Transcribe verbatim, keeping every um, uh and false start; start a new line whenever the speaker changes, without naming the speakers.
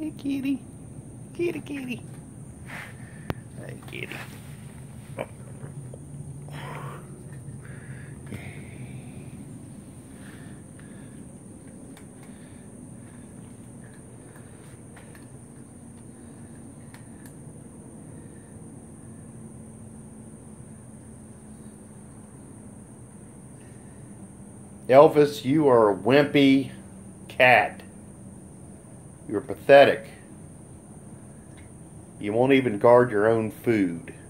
Hey, kitty. Kitty, kitty. Hey, kitty. Elvis, you are a wimpy cat. You're pathetic. You won't even guard your own food.